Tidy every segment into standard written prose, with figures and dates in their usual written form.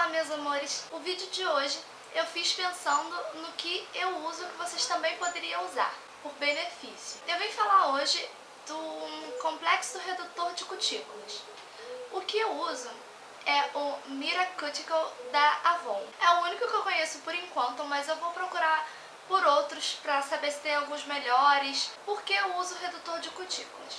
meus amores! O vídeo de hoje eu fiz pensando no que eu uso que vocês também poderiam usar, por benefício. Eu vim falar hoje do complexo redutor de cutículas. O que eu uso é o Miracuticle da Avon. É o único que eu conheço por enquanto, mas eu vou procurar por outros para saber se tem alguns melhores, porque eu uso redutor de cutículas.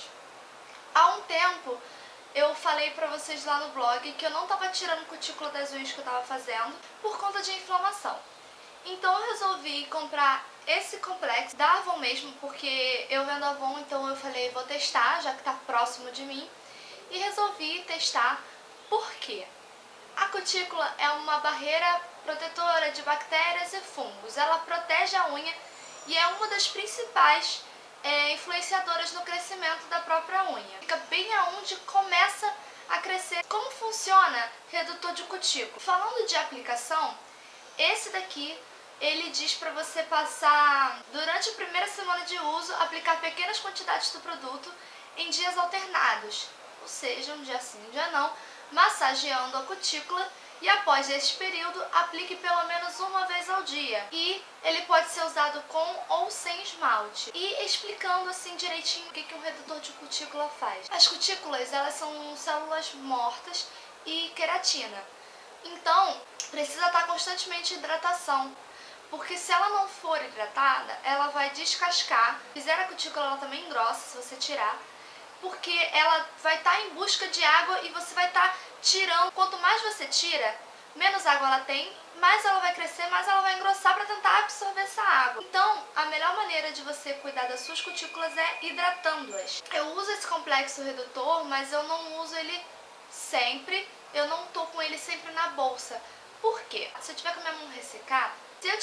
Há um tempo eu falei pra vocês lá no blog que eu não tava tirando cutícula das unhas que eu tava fazendo por conta de inflamação. Então eu resolvi comprar esse complexo da Avon mesmo, porque eu vendo Avon, então eu falei, vou testar, já que tá próximo de mim. E resolvi testar porque a cutícula é uma barreira protetora de bactérias e fungos. Ela protege a unha e é uma das principais influenciadoras no crescimento da própria unha. Fica bem aonde começa a crescer. Como funciona redutor de cutícula? Falando de aplicação, esse daqui ele diz para você passar durante a primeira semana de uso, aplicar pequenas quantidades do produto em dias alternados, ou seja, um dia sim, um dia não, massageando a cutícula. E após esse período, aplique pelo menos uma vez ao dia. E ele pode ser usado com ou sem esmalte. E explicando assim direitinho o que um redutor de cutícula faz. As cutículas, elas são células mortas e queratina. Então, precisa estar constantemente em hidratação. Porque se ela não for hidratada, ela vai descascar. Se fizer a cutícula, ela também engrossa se você tirar. Porque ela vai estar em busca de água e você vai estar tirando. Quanto mais você tira, menos água ela tem, mais ela vai crescer, mais ela vai engrossar para tentar absorver essa água. Então, a melhor maneira de você cuidar das suas cutículas é hidratando-as. Eu uso esse complexo redutor, mas eu não uso ele sempre, eu não tô com ele sempre na bolsa. Por quê? Se eu tiver com a minha mão ressecada,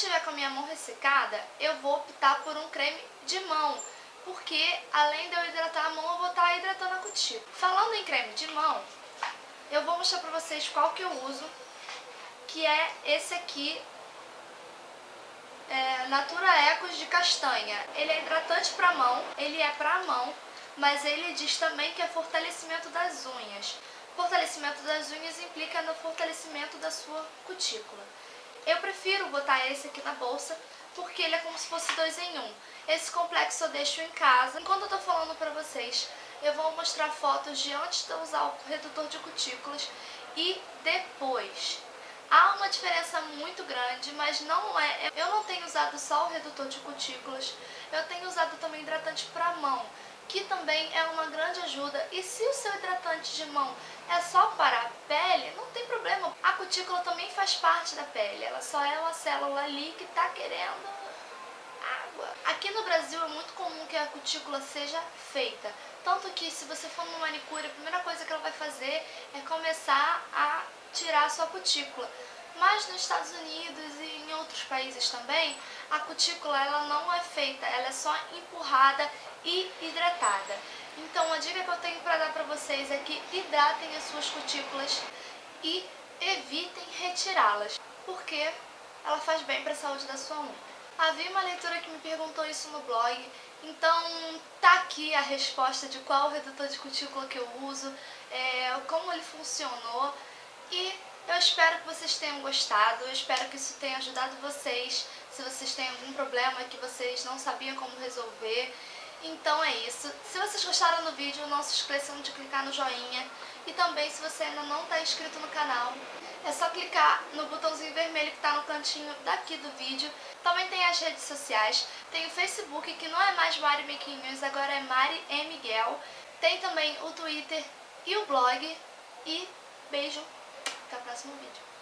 eu vou optar por um creme de mão. Porque além de eu hidratar a mão, eu vou estar hidratando a cutícula. Falando em creme de mão, eu vou mostrar pra vocês qual que eu uso, que é esse aqui, Natura Ecos de castanha. Ele é hidratante pra mão, ele é pra mão, mas ele diz também que é fortalecimento das unhas. Fortalecimento das unhas implica no fortalecimento da sua cutícula. Eu prefiro botar esse aqui na bolsa, porque ele é como se fosse 2 em 1. Esse complexo eu deixo em casa. Enquanto eu tô falando pra vocês, eu vou mostrar fotos de antes de eu usar o redutor de cutículas e depois. Há uma diferença muito grande, mas não é... Eu não tenho usado só o redutor de cutículas, eu tenho usado também hidratante pra mão, que também é uma grande ajuda. E se o seu hidratante de mão é só para a pele, não tem problema. A cutícula também faz parte da pele, ela só é uma célula ali que está querendo água. Aqui no Brasil é muito comum que a cutícula seja feita, tanto que se você for numa manicure, a primeira coisa que ela vai fazer é começar a tirar a sua cutícula. Mas nos Estados Unidos e em outros países também, a cutícula ela não é feita, ela é só empurrada e hidratada. Então a dica que eu tenho para dar para vocês é que hidratem as suas cutículas e evitem retirá-las, porque ela faz bem para a saúde da sua unha. Havia uma leitura que me perguntou isso no blog, então tá aqui a resposta de qual redutor de cutícula que eu uso, como ele funcionou, e eu espero que vocês tenham gostado, eu espero que isso tenha ajudado vocês, se vocês têm algum problema que vocês não sabiam como resolver. Então é isso. Se vocês gostaram do vídeo, não se esqueçam de clicar no joinha. E também, se você ainda não está inscrito no canal, é só clicar no botãozinho vermelho que está no cantinho daqui do vídeo. Também tem as redes sociais. Tem o Facebook, que não é mais Mari Making News, agora é Mari M. Miguel. Tem também o Twitter e o blog. E beijo, até o próximo vídeo.